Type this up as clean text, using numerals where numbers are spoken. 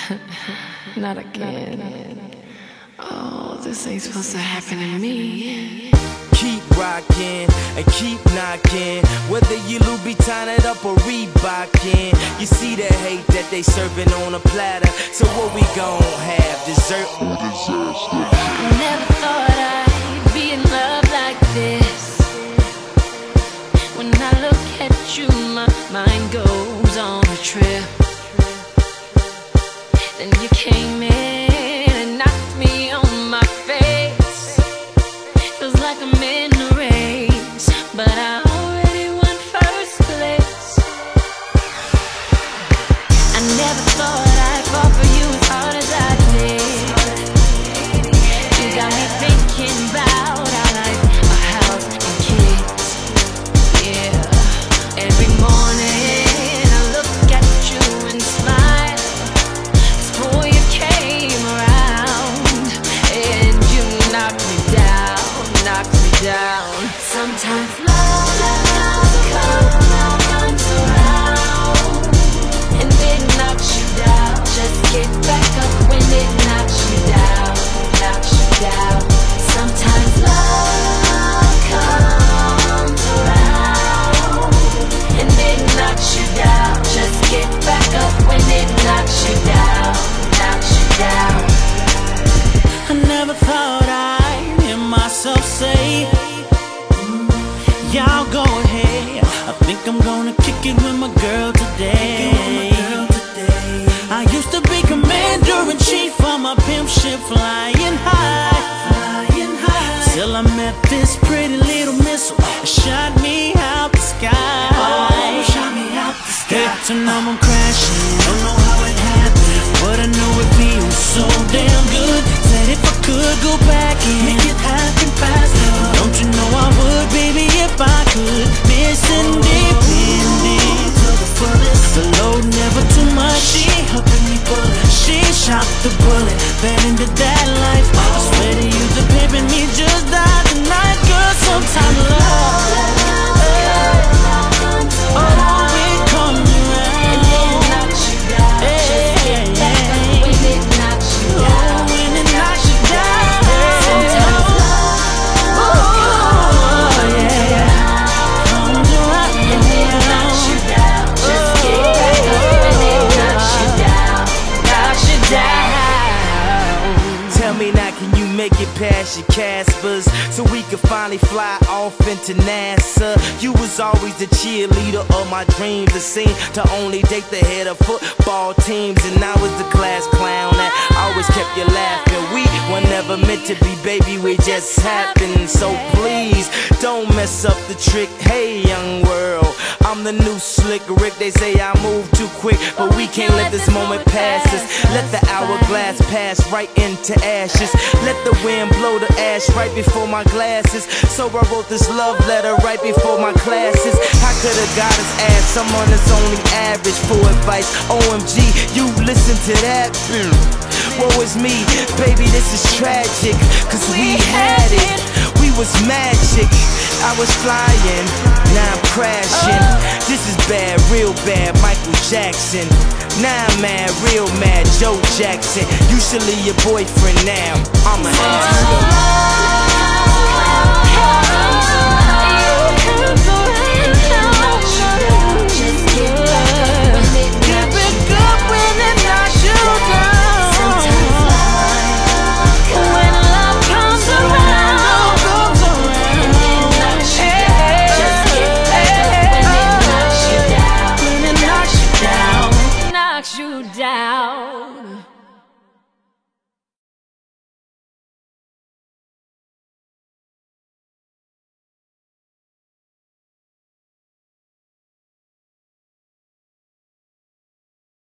Not again. Oh, this ain't supposed to happen to me. Keep rockin' and keep knockin', whether you Louboutin it up or Reebokin. You see the hate that they serving on a platter, so what we gon' have, dessert or disaster? I never thought I'd be in love like this. When I look at you, my mind goes on a trip. Then you came in and knocked me on my face. Feels like I'm in a race, but I already won first place. I never thought I'd fall for you as hard as I did. You got me thinking about our life, our house and kids. Yeah, every morning I look at you and smile. Before you came around, and you knocked me down, knocked me down. Sometimes love comes around, and it knocks you down. Just get back up when it knocks you down, knocks you down. Sometimes love comes around, and it knocks you down. Just get back up when it knocks you down, knocks you down. I never thought I'd hear myself say, y'all go ahead, I think I'm gonna kick it with my girl today. I used to be commander-in-chief on my pimp ship, flying high, till I met this pretty little missile that shot me out the sky. Oh, shot me out the sky. Hate to know I'm crashing, don't know how it happened, but I know it feels so damn good. Said if I could go back and make it happen faster, don't you know I would, baby, if I could. Miss independent to the fullest, the load never too much. She helping me bullet, she shot the bullet, fell into that life. I swear to you, the pimpin' me just died tonight, girl. Sometimes love, oh, it comes around, And it knocks you down. Just get back up when it knocks you down. oh, when it knocks you down. Sometimes Oh, yeah, comes around, and it knocks you down. Just get back up when it knocks you down, knocks you down. Tell me now, can you make it past your Caspers so we could finally fly off into NASA? You was always the cheerleader of my dreams, the scene to only date the head of football teams, and I was the class clown that always kept you laughing. We were never meant to be, baby, we just happened. So please don't mess up the trick. Hey, young world, I'm the new slick Rick. They say I move too quick, but we can't let this moment pass us. Let the hourglass pass right into ashes. Let the wind blow the ash right before my glasses. So I wrote this love letter right before my classes. I could've got us asked someone that's only average for advice. OMG, you listen to that? Woe is me, baby, this is tragic, cause we had it, we was magic. I was flying, now I'm crashing. This is bad, real bad, Michael Jackson. Now I'm mad, real mad, Joe Jackson. You should leave your boyfriend now, I'm a asshole.